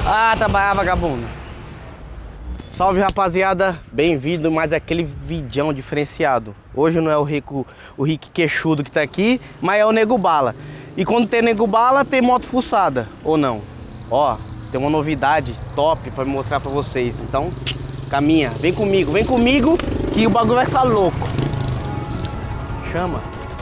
Ah, trabalhar, vagabundo. Salve, rapaziada. Bem-vindo mais aquele vidão diferenciado. Hoje não é o Rick queixudo que tá aqui, mas é o Nego Bala. E quando tem Nego Bala, tem moto fuçada, ou não? Ó, tem uma novidade top pra mostrar pra vocês. Então, caminha, vem comigo que o bagulho vai ficar louco. Chama.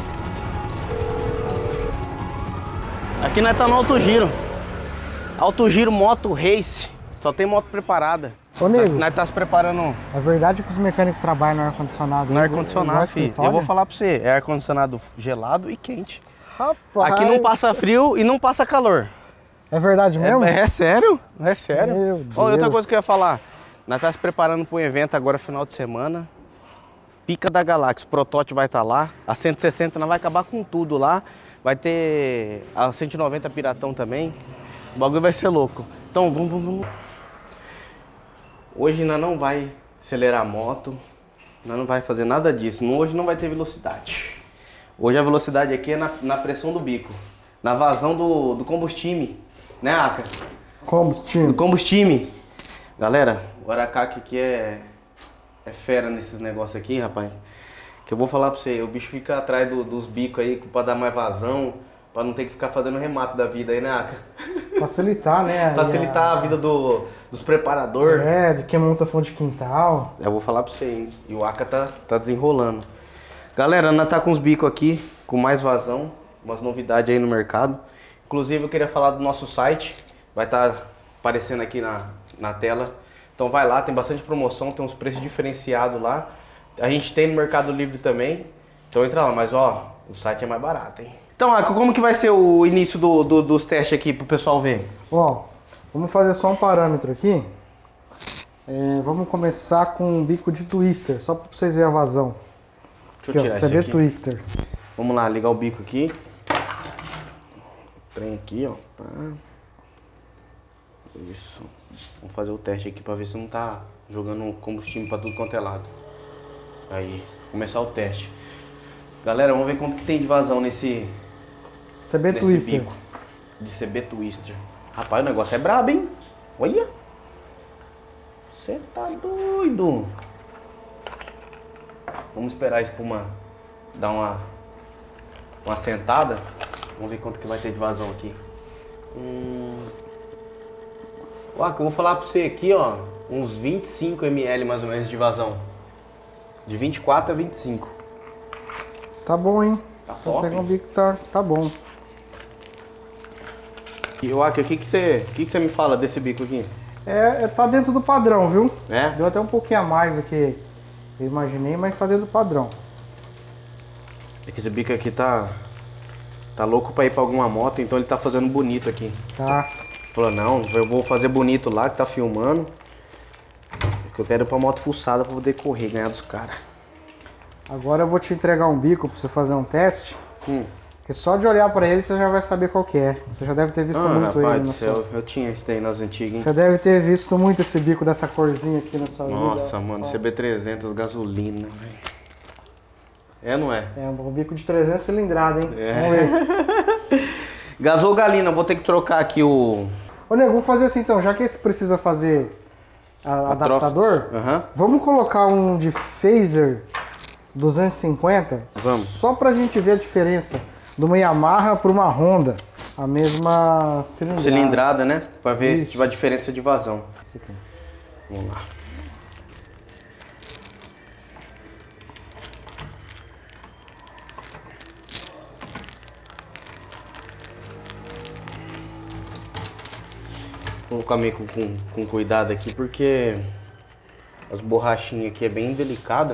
Aqui nós tá no Alto Giro. Alto Giro Moto Race. Só tem moto preparada. Ô, Nego, nós tá se preparando. é verdade que os mecânicos trabalham no ar-condicionado? No ar-condicionado, filho. Eu vou falar pra você, é ar-condicionado gelado e quente. Rapaz! Aqui não passa frio e não passa calor. É verdade mesmo? É sério? É sério. Meu Deus. Ó, outra coisa que eu ia falar. Nós tá se preparando para um evento agora final de semana. Pica da Galáxia. O protótipo vai estar lá. A 160 nós vai acabar com tudo lá. Vai ter a 190 Piratão também. O bagulho vai ser louco. Então vamos. Hoje nós não vai acelerar a moto. Nós não vai fazer nada disso. Hoje não vai ter velocidade. Hoje a velocidade aqui é na pressão do bico. Na vazão do combustível. Né, Aka? Combustível. Do combustível. Galera, o Aracaki aqui é fera nesses negócios aqui, rapaz. Que eu vou falar pra você, o bicho fica atrás dos bicos aí pra dar mais vazão, pra não ter que ficar fazendo remate da vida aí, né, Aka? Facilitar, né? Facilitar a vida dos preparadores. É, de quem monta fundo de quintal. Eu vou falar pra você, hein? E o Aka tá desenrolando. Galera, nós tá com os bicos aqui, com mais vazão, umas novidades aí no mercado. Inclusive eu queria falar do nosso site, vai estar aparecendo aqui na tela. Então vai lá, tem bastante promoção, tem uns preços diferenciados lá. A gente tem no Mercado Livre também, então entra lá, mas ó, o site é mais barato, hein? Então, Aka, como que vai ser o início dos testes aqui pro pessoal ver? Ó, vamos fazer só um parâmetro aqui. Vamos começar com um bico de twister, só pra vocês verem a vazão. Deixa eu tirar CB isso aqui. Twister. Vamos lá, ligar o bico aqui. O trem aqui, ó. Isso. Vamos fazer o teste aqui pra ver se não tá jogando combustível pra tudo quanto é lado. Aí, começar o teste. Galera, vamos ver quanto que tem de vazão nesse Twister. bico de CB Twister. Rapaz, o negócio é brabo, hein? Olha! Você tá doido! Vamos esperar a espuma dar uma sentada. Vamos ver quanto que vai ter de vazão aqui. Ó, que eu vou falar pra você aqui, ó, uns 25 ml mais ou menos de vazão. De 24 a 25. Tá bom, hein? Tá top. Tem um bico que tá bom. E o Aka, o que você me fala desse bico aqui? Tá dentro do padrão, viu? É? Deu até um pouquinho a mais do que eu imaginei, mas tá dentro do padrão. É que esse bico aqui tá louco pra ir pra alguma moto, então ele tá fazendo bonito aqui. Tá. Falou, não, eu vou fazer bonito lá, que tá filmando. Porque eu quero ir pra moto fuçada pra poder correr, ganhar dos caras. Agora eu vou te entregar um bico pra você fazer um teste. Porque só de olhar pra ele você já vai saber qual que é. Você já deve ter visto muito rapaz ele do no céu, seu... eu tinha esse daí nas antigas, hein? Você deve ter visto muito esse bico dessa corzinha aqui na sua vida. Nossa, mano, CB300 gasolina, velho. É, não é? É um bico de 300 cilindrada, hein? É. Vamos ver. Gasou galina, vou ter que trocar aqui o... Ô, Nego, vamos fazer assim então, já que esse precisa fazer adaptador, vamos colocar um de Phaser 250? Vamos. Só pra gente ver a diferença de uma Yamaha para uma Honda. A mesma cilindrada. Cilindrada, né? Pra ver Isso. se tiver a diferença de vazão. Esse aqui. Vamos lá. Vou colocar meio com cuidado aqui, porque as borrachinhas aqui é bem delicada.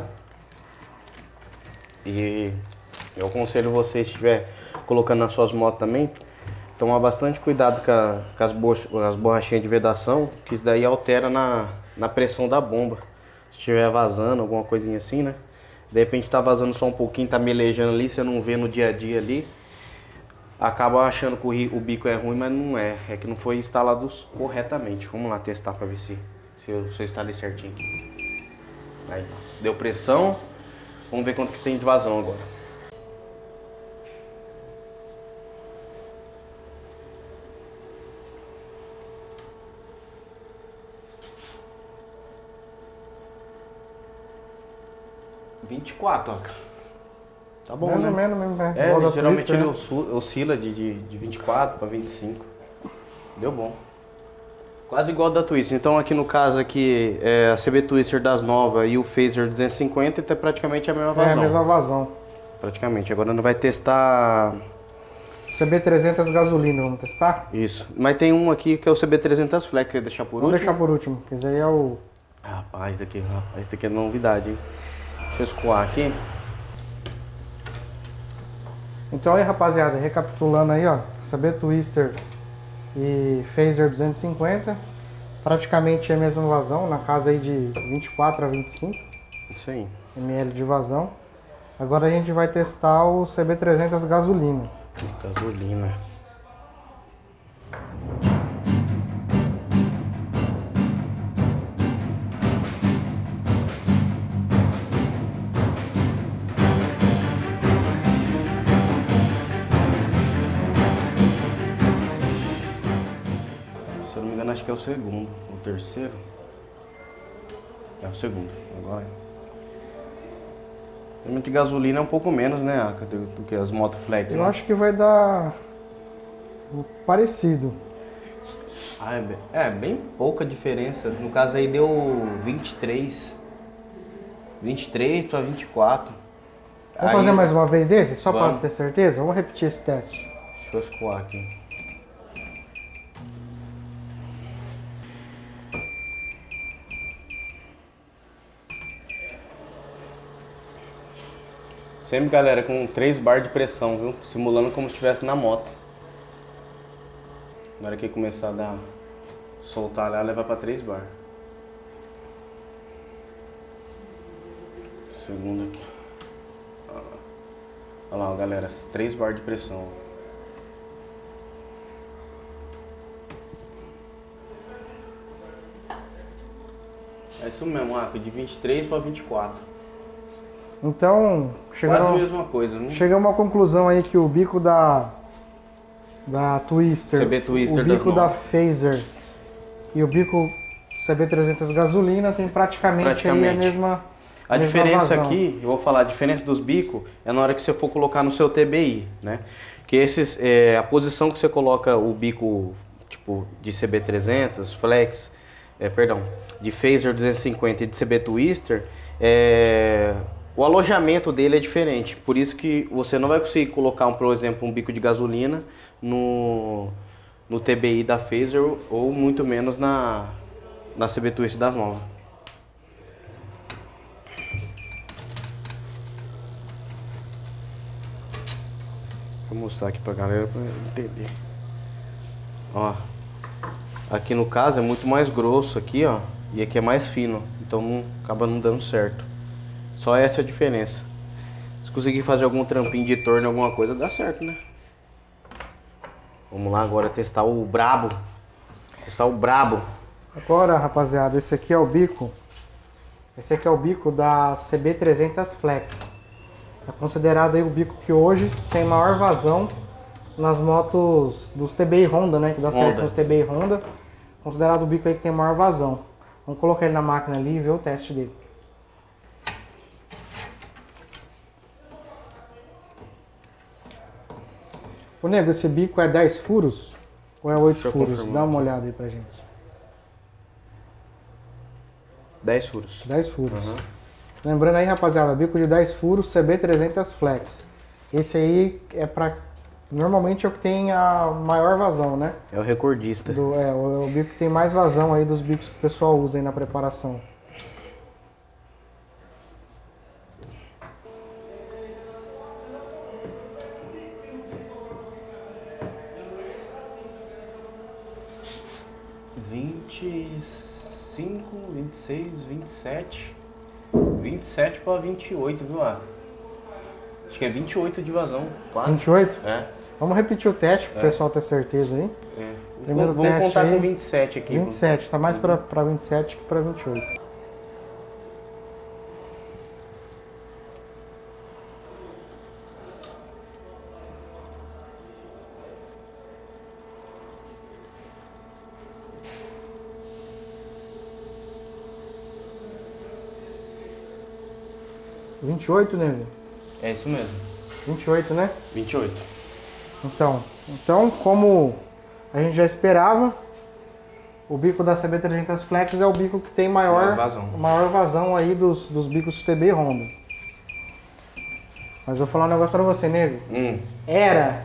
E eu aconselho você, se estiver colocando nas suas motos também, tomar bastante cuidado com as borrachinhas de vedação, que isso daí altera na pressão da bomba. Se estiver vazando, alguma coisinha assim, né? De repente tá vazando só um pouquinho, tá melejando ali, você não vê no dia a dia ali. Acaba achando que o bico é ruim, mas não é. É que não foi instalado corretamente. Vamos lá testar pra ver se eu instalei certinho. Aí, deu pressão. Vamos ver quanto que tem de vazão agora. 24, ó. Tá bom, mais né? ou menos mesmo, né? Geralmente ele oscila de 24 para 25. Deu bom. Quase igual da Twister. Então aqui no caso aqui, a CB Twister das novas e o Phaser 250 tá praticamente a mesma vazão. É a mesma vazão. Praticamente. Agora não vai testar... CB300 gasolina, vamos testar? Isso. Mas tem um aqui que é o CB300 Flex, quer deixar por último? Vamos deixar por último, que esse aí é o... Rapaz, esse daqui é novidade, hein? Deixa eu escoar aqui. Então aí, rapaziada, recapitulando aí, ó, CB Twister e Phaser 250, praticamente a mesma vazão, na casa aí de 24 a 25 Isso aí. ml de vazão. Agora a gente vai testar o CB300 gasolina. Gasolina. Se eu não me engano, acho que é o segundo. O terceiro. É o segundo. Agora. O de gasolina é um pouco menos, né, Aka, do que as moto flex. Eu acho que vai dar parecido. Bem pouca diferença. No caso aí deu 23 para 24. Vamos fazer mais uma vez esse, só para ter certeza? Vamos repetir esse teste. Deixa eu escoar aqui. Sempre, galera, com 3 bar de pressão, viu? Simulando como se estivesse na moto. Na hora que começar a soltar lá, levar para 3 bar. Segundo aqui. Olha lá, galera, 3 bar de pressão. É isso mesmo, Aka, de 23 para 24. Então, quase a mesma coisa, né? Chegamos à conclusão aí que o bico da Twister, CB Twister, o bico da Phaser e o bico CB300 gasolina tem praticamente. Aí a mesma diferença vazão. Aqui, eu vou falar, a diferença dos bicos é na hora que você for colocar no seu TBI, né? Que esses, a posição que você coloca o bico tipo de CB300, Flex, de Phaser 250 e de CB Twister, o alojamento dele é diferente, por isso que você não vai conseguir colocar, por exemplo, um bico de gasolina no TBI da Phaser ou muito menos na CB Twister das novas. Vou mostrar aqui pra galera pra entender. Ó, aqui no caso é muito mais grosso aqui, ó, e aqui é mais fino, então acaba não dando certo. Só essa é a diferença. Se conseguir fazer algum trampinho de torno, alguma coisa, dá certo, né? Vamos lá agora testar o brabo. Agora, rapaziada, esse aqui é o bico. Esse aqui é o bico da CB300 Flex. É considerado aí o bico que hoje tem maior vazão nas motos dos TBI Honda, né? Que dá certo nos TBI Honda. Considerado o bico aí que tem maior vazão. Vamos colocar ele na máquina ali e ver o teste dele. Ô nego, esse bico é 10 furos ou é 8 furos? Dá uma olhada aí pra gente. 10 furos. 10 furos. Uhum. Lembrando aí, rapaziada, bico de 10 furos CB300 Flex. Esse aí é pra... Normalmente é o que tem a maior vazão, né? É o recordista. É o bico que tem mais vazão aí dos bicos que o pessoal usa aí na preparação. (25, 26, 27... 27 para 28, viu, Aka? Acho que é 28 de vazão, quase. 28? É. Vamos repetir o teste para o pessoal ter certeza aí. Primeiro vamos teste contar aí, com 27 aqui. 27, tá mais para 27 que para 28. 28, nego? É isso mesmo. 28, né? 28. Então, como a gente já esperava, o bico da CB300 Flex é o bico que tem maior vazão aí dos bicos TB Honda. Mas vou falar um negócio pra você, nego. Era.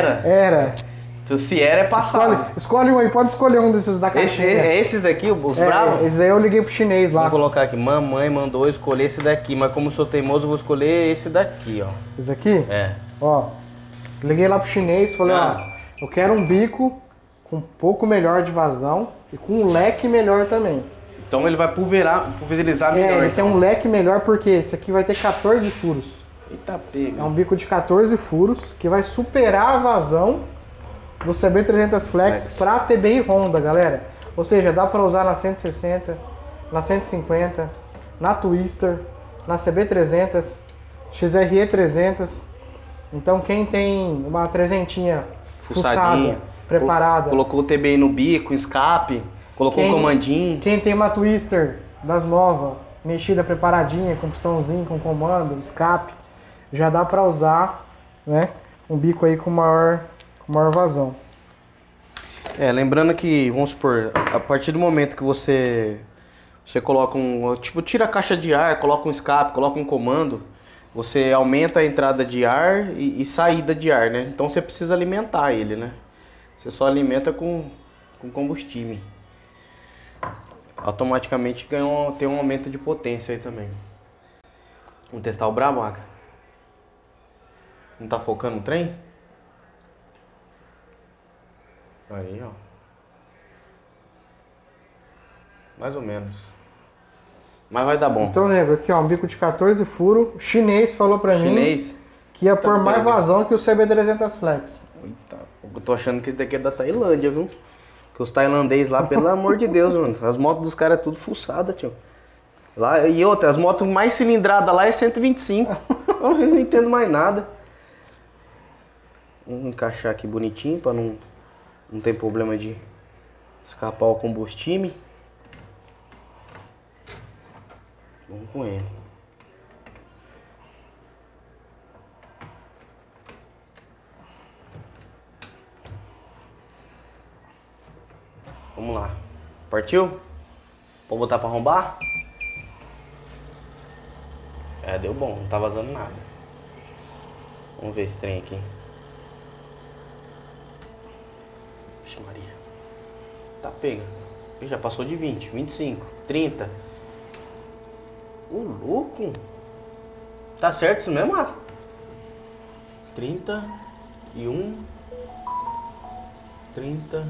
Se era, é passado. Escolhe um aí, pode escolher um desses da caixinha. Esses daqui, os bravos? Esses aí eu liguei pro chinês lá. Vou colocar aqui, mamãe mandou escolher esse daqui, mas como sou teimoso, eu vou escolher esse daqui, ó. Esse daqui? É. Ó, liguei lá pro chinês, falei, ó, eu quero um bico com um pouco melhor de vazão e com um leque melhor também. Então ele vai pulverizar melhor. Ele tem um leque melhor porque esse aqui vai ter 14 furos. Eita pega. É um bico de 14 furos que vai superar a vazão do CB300 Flex para TBI Honda, galera. Ou seja, dá para usar na 160, na 150, na Twister, na CB300, XRE 300. Então quem tem uma trezentinha fuçada, preparada, colocou o TBI no bico, escape, colocou o comandinho. Quem tem uma Twister das novas, mexida, preparadinha, com pistãozinho, com comando, escape, já dá para usar, né, um bico aí com maior vazão. Lembrando que, vamos supor, a partir do momento que você coloca tira a caixa de ar, coloca um escape, coloca um comando, você aumenta a entrada de ar e saída de ar, né? Então você precisa alimentar ele, né? Você só alimenta com combustível. Automaticamente tem um aumento de potência aí também. Vamos testar o Bravaca. Não tá focando no trem? Aí, ó. Mais ou menos. Mas vai dar bom. Então, nego, aqui ó, um bico de 14 furos. O chinês falou pra mim que ia pôr mais vazão que o CB300 Flex. Eita, eu tô achando que esse daqui é da Tailândia, viu? Que os tailandês lá, pelo amor de Deus, mano. As motos dos caras é tudo fuçada, tio. Lá, e outra, as motos mais cilindradas lá é 125. Eu não entendo mais nada. Vamos encaixar aqui bonitinho pra não ter problema de escapar o combustível. Vamos com ele. Vamos lá. Partiu? Vou botar pra arrombar? Deu bom, não tá vazando nada. Vamos ver esse trem aqui. Vixe Maria. Tá pega. Já passou de 20, 25, 30. Ô louco. Tá certo isso mesmo, Marco? 31, 30,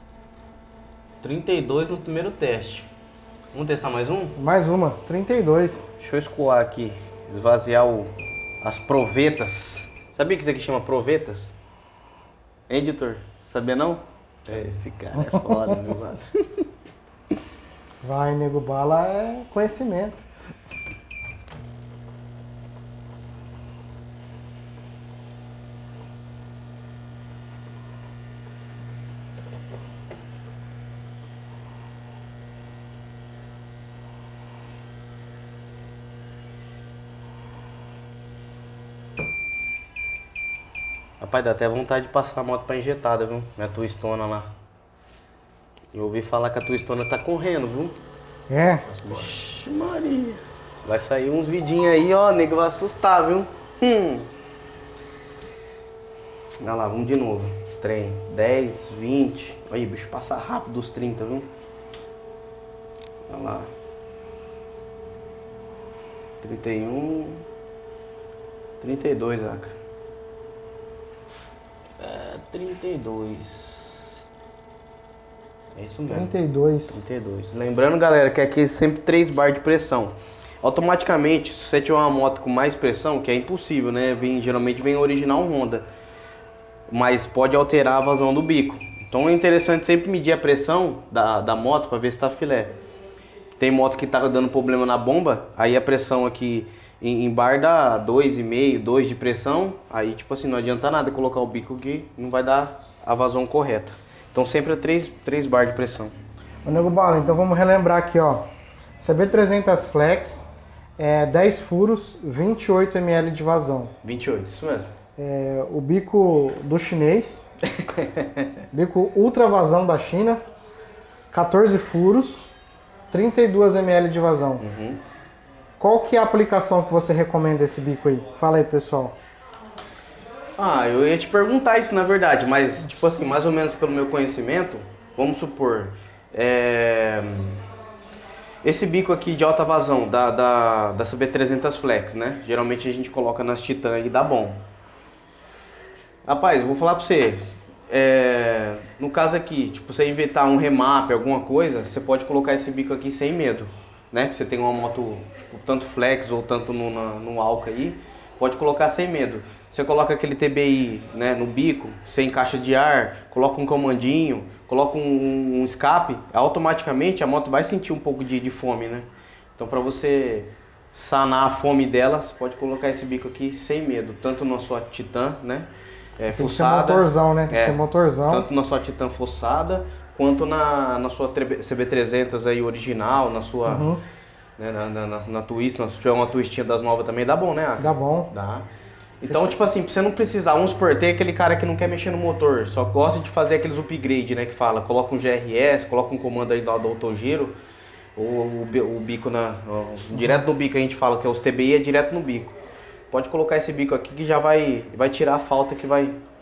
32 no primeiro teste. Vamos testar mais um? Mais uma, 32. Deixa eu escoar aqui, esvaziar as provetas. Sabia que isso aqui chama provetas? Hein, editor? Sabia não? Esse cara é foda, meu mano. Vai, nego, bala é conhecimento. Rapaz, dá até vontade de passar a moto pra injetada, viu? Minha twistona lá. Eu ouvi falar que a twistona tá correndo, viu? É? Vixe Maria. Vai sair uns vidinhos aí, ó, nego, vai assustar, viu? Olha lá, vamos de novo. Trem, 10, 20. Aí, bicho, passa rápido os 30, viu? Olha lá. 31. 32, Aca. 32. É isso mesmo. 32. Lembrando, galera, que aqui é sempre 3 bar de pressão. Automaticamente, se você tiver uma moto com mais pressão, que é impossível, né? Geralmente vem original Honda. Mas pode alterar a vazão do bico. Então é interessante sempre medir a pressão da moto para ver se tá filé. Tem moto que tá dando problema na bomba, aí a pressão aqui em bar dá 2,5, 2 de pressão. Aí tipo assim, não adianta nada colocar o bico que não vai dar a vazão correta. Então sempre é 3 bar de pressão. Ô, nego Bala, então vamos relembrar aqui, ó. CB300 Flex É 10 furos, 28 ml de vazão. 28, isso mesmo. É, o bico do chinês, bico ultra vazão da China, 14 furos, 32 ml de vazão. Uhum. Qual que é a aplicação que você recomenda esse bico aí? Fala aí, pessoal. Ah, eu ia te perguntar isso na verdade, mas tipo assim, mais ou menos pelo meu conhecimento, vamos supor, esse bico aqui de alta vazão da CB300 Flex, né? Geralmente a gente coloca nas Titan e dá bom. Rapaz, eu vou falar pra você, no caso aqui, tipo, você inventar um remap, alguma coisa, você pode colocar esse bico aqui sem medo, né? Que você tem uma moto, tipo, tanto flex ou tanto no Alca aí, pode colocar sem medo. Você coloca aquele TBI, né, no bico, sem caixa de ar, coloca um comandinho, coloca um escape, automaticamente a moto vai sentir um pouco de fome, né? Então para você sanar a fome dela, você pode colocar esse bico aqui sem medo, tanto na sua Titan, né? Tem que ser Forçada, motorzão, né? Tem que ser motorzão. tanto na sua Titan forçada, quanto na sua CB300 aí original, na sua... Né, na twist, se tiver uma twistinha das novas também, dá bom, né, Aka? Dá bom. Dá. Então, tipo assim, pra você não precisar, vamos supor, tem aquele cara que não quer mexer no motor, só gosta de fazer aqueles upgrade, né, que fala, coloca um GRS, coloca um comando aí do autogiro, ou o bico direto no bico a gente fala que é os TBI, é direto no bico. Pode colocar esse bico aqui que já vai tirar a falta que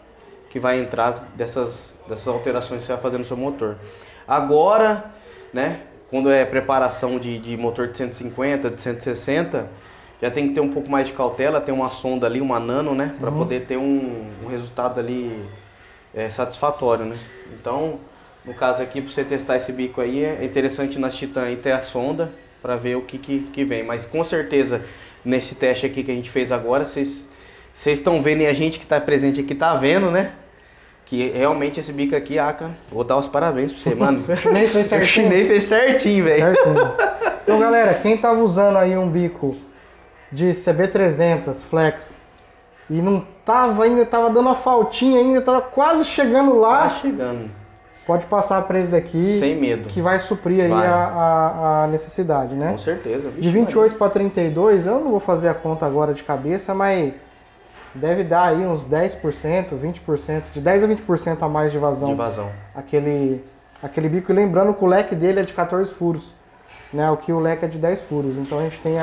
vai entrar dessas alterações que você vai fazer no seu motor. Agora, né, quando é preparação de motor de 150, de 160, já tem que ter um pouco mais de cautela, tem uma sonda ali, uma nano, né? Para poder ter um resultado ali satisfatório, né? Então, no caso aqui, para você testar esse bico aí, é interessante nas Titan aí ter a sonda para ver o que vem. Mas com certeza, nesse teste aqui que a gente fez agora, vocês estão vendo e a gente que está presente aqui está vendo, né? Que realmente esse bico aqui, Aka, vou dar os parabéns pra você, mano. O chinês fez certinho. O chinês fez certinho, velho. Então, galera, quem tava usando aí um bico de CB300 Flex e não tava ainda, tava dando uma faltinha ainda, tava quase chegando lá. Tá chegando. Pode passar pra esse daqui. Sem medo. Que vai suprir aí a necessidade, né? Com certeza. Vixe, de 28 para 32, eu não vou fazer a conta agora de cabeça, mas... deve dar aí uns 10%, 20%, de 10 a 20% a mais de vazão. De vazão. Aquele bico, e lembrando que o leque dele é de 14 furos, né? O que o leque é de 10 furos. Então a gente tem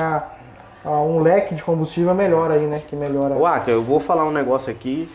um leque de combustível melhor aí, né? Que melhora. Aka, eu vou falar um negócio aqui,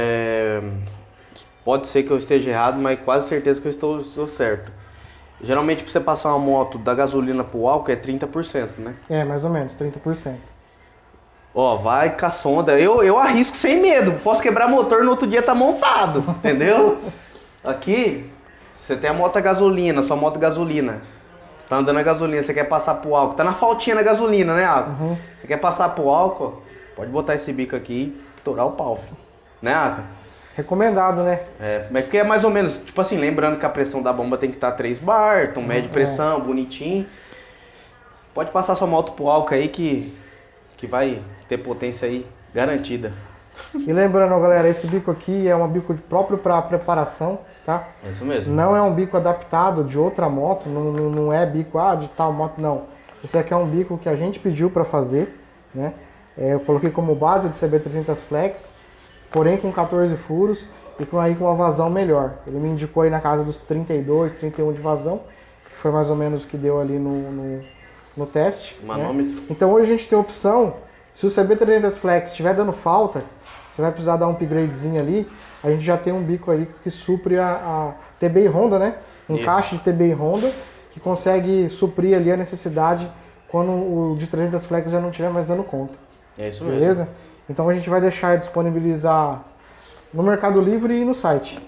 pode ser que eu esteja errado, mas quase certeza que eu estou certo. Geralmente pra você passar uma moto da gasolina pro álcool é 30%, né? É, mais ou menos, 30%. Ó, vai com a sonda. Eu arrisco sem medo. Posso quebrar motor no outro dia tá montado, entendeu? Aqui, você tem a moto a gasolina, sua moto gasolina. Tá andando a gasolina, você quer passar pro álcool. Tá na faltinha na gasolina, né, Aka? Você quer passar pro álcool, pode botar esse bico aqui e torar o pau, filho. Né, Aka? Recomendado, né? Mas porque é mais ou menos, tipo assim, lembrando que a pressão da bomba tem que estar 3 bar, tom médio pressão, bonitinho. Pode passar sua moto pro álcool aí que vai ter potência aí garantida. E lembrando, galera, esse bico aqui é um bico próprio para preparação, tá? É isso mesmo. Não é um bico adaptado de outra moto, não é bico de tal moto, não. Esse aqui é um bico que a gente pediu para fazer, né? Eu coloquei como base o de CB300 Flex, porém com 14 furos e com uma vazão melhor. Ele me indicou aí na casa dos 32, 31 de vazão, que foi mais ou menos o que deu ali no teste. Manômetro. Né? Então hoje a gente tem a opção, se o CB300 Flex estiver dando falta, você vai precisar dar um upgradezinho ali, a gente já tem um bico ali que supre a TBI Honda, né? Encaixe de TBI Honda, que consegue suprir ali a necessidade quando o de 300 Flex já não estiver mais dando conta. É isso mesmo. Beleza? Então a gente vai deixar disponibilizar no Mercado Livre e no site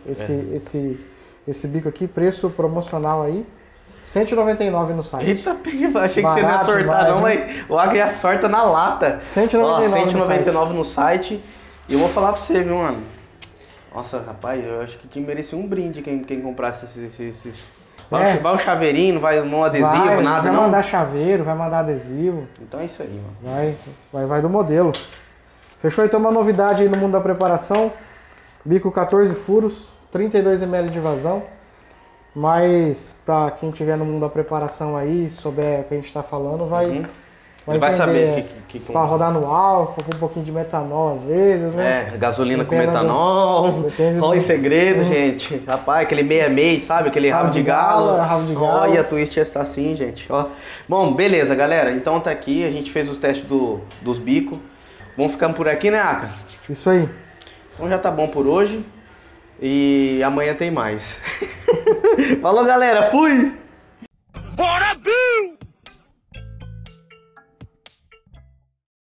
esse bico aqui, preço promocional aí, R$199 no site. Eita, achei que você não ia sortar não, mas o Aka já sorta na lata. R$199 no site. E eu vou falar pra você, viu, mano? Nossa, rapaz, eu acho que merecia um brinde quem comprasse esses... Vai um chaveirinho, não vai um adesivo, nada vai não? Vai mandar chaveiro, vai mandar adesivo. Então é isso aí, mano. Vai do modelo. Fechou? Então uma novidade aí no mundo da preparação. Bico 14 furos, 32 ml de vazão. Mas pra quem estiver no mundo da preparação aí, souber o que a gente tá falando, Ele vai saber que para rodar no álcool, com um pouquinho de metanol às vezes, né? Gasolina com metanol. Olha o segredo, gente. Rapaz, aquele meia-meia, sabe? Aquele rabo de galo. Olha, a Twist está assim, gente. Ó. Bom, beleza, galera. Então tá aqui, a gente fez os testes dos bicos. Vamos ficando por aqui, né, Aka? Isso aí. Então já tá bom por hoje. E amanhã tem mais. Falou, galera. Fui!